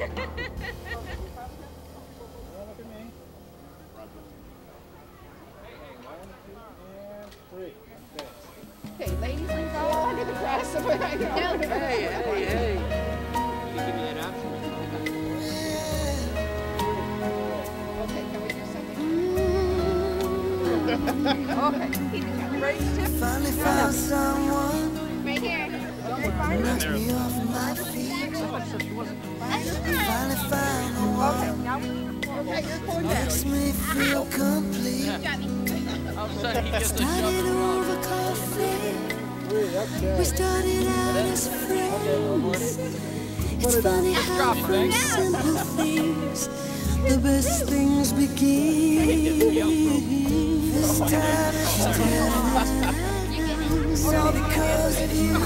Okay, ladies, lean forward under the grass. Hey, Hey. You give me that option. Okay, can we do something? Okay, keep each other. Ready to tip? Finally found someone Right here. Okay, who fine. knocks me off my feet. Finally found the Okay, one now we need to okay, you're pulling back. makes me feel complete. All of a sudden he just Started over coffee. We started out as friends. It's funny how from simple things the best things begin. This time it's different. All because of you.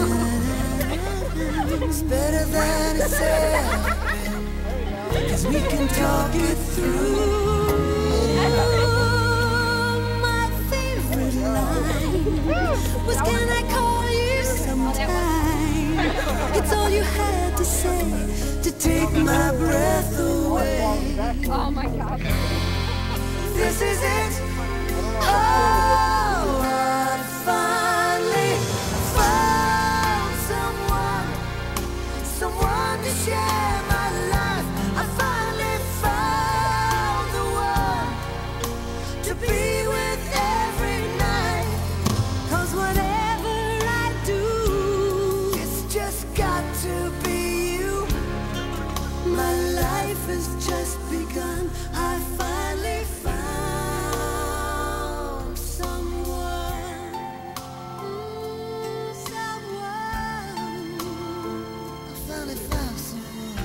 It's better than it's ever been. 'Cause we can talk it through. My favorite line was, can I call you sometime? It's all you had to say to take my breath away. Oh my God. This is it. Oh, I finally found someone to share my life. I finally found the one to be with every night. 'Cause whatever I do, it's just got to be you. My life has just begun. I finally found someone. Someone. I finally found someone.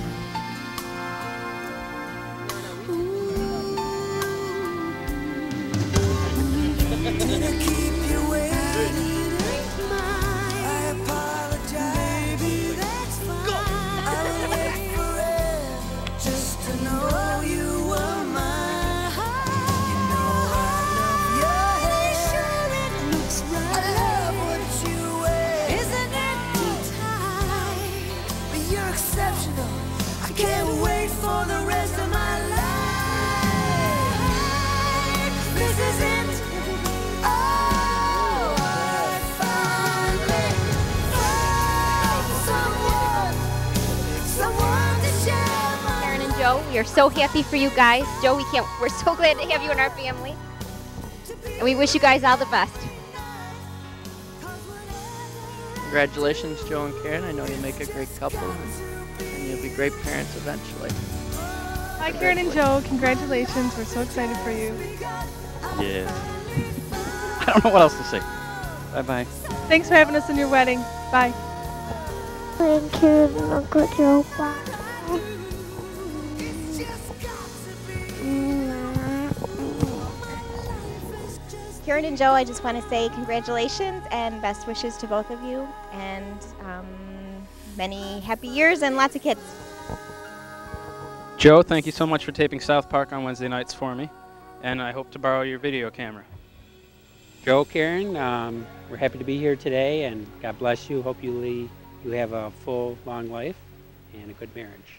Did I keep you waiting? I apologize. Baby, that's fine. I will wait forever just to know you were mine. You know I love your hair. Sure it looks right. I love what you wear. Isn't it tight? But you're exceptional. I can't wait for the rest of my life. This is it. Oh, I finally found someone to share my. Karen and Joe, we are so happy for you guys. Joe, we're so glad to have you in our family. And we wish you guys all the best. Congratulations, Joe and Karen. I know you'll make a great couple, and you'll be great parents eventually. Hi, Karen and Joe. Congratulations. We're so excited for you. Yeah. I don't know what else to say. Bye-bye. Thanks for having us in your wedding. Bye. Thank you, Uncle Joe. Bye. Karen and Joe, I just want to say congratulations and best wishes to both of you. And many happy years and lots of kids. Joe, thank you so much for taping South Park on Wednesday nights for me. And I hope to borrow your video camera. Joe, Karen, we're happy to be here today, and God bless you. Hope you have a full, long life and a good marriage.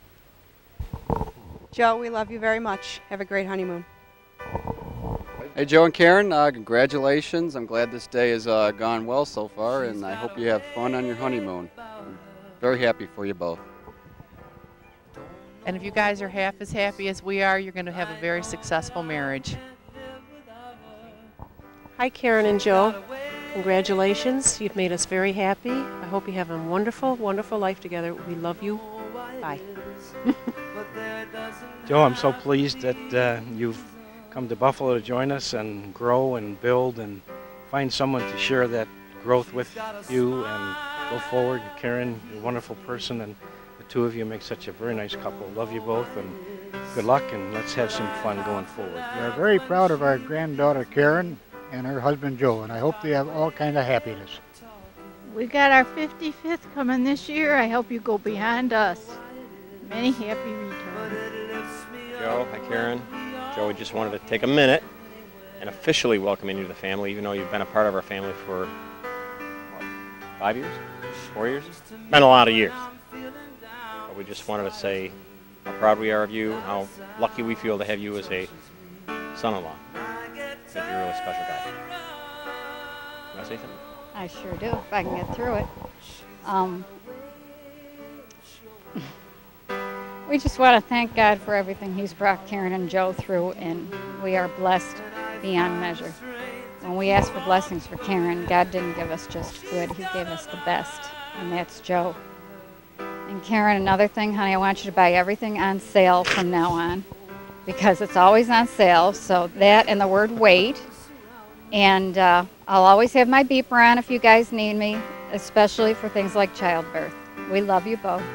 Joe, we love you very much. Have a great honeymoon. Hey, Joe and Karen, congratulations. I'm glad this day has gone well so far, and I hope you have fun on your honeymoon. I'm very happy for you both. And if you guys are half as happy as we are, you're going to have a very successful marriage. Hi, Karen and Joe. Congratulations. You've made us very happy. I hope you have a wonderful, wonderful life together. We love you. Bye. Joe, I'm so pleased that you've come to Buffalo to join us and grow and build and find someone to share that growth with you and go forward. Karen, you're a wonderful person, and the two of you make such a very nice couple. Love you both, and good luck, and let's have some fun going forward. We are very proud of our granddaughter Karen and her husband Joe, and I hope they have all kind of happiness. We got our 55th coming this year. I hope you go beyond us. Many happy returns. Joe, hi Karen. Joe, we just wanted to take a minute and officially welcome you to the family, even though you've been a part of our family for, what, 5 years? 4 years? Been a lot of years. But we just wanted to say how proud we are of you, and how lucky we feel to have you as a son-in-law. That you're a really special guy. You want to say something? I sure do, if I can get through it. We just want to thank God for everything He's brought Karen and Joe through, and we are blessed beyond measure. When we asked for blessings for Karen, God didn't give us just good, He gave us the best, and that's Joe. And Karen, another thing, honey, I want you to buy everything on sale from now on, because it's always on sale, so that and the word wait. And I'll always have my beeper on if you guys need me, especially for things like childbirth. We love you both.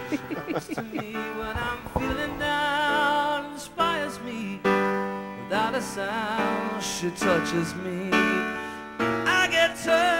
Feeling down inspires me. Without a sound, she touches me. I get turned.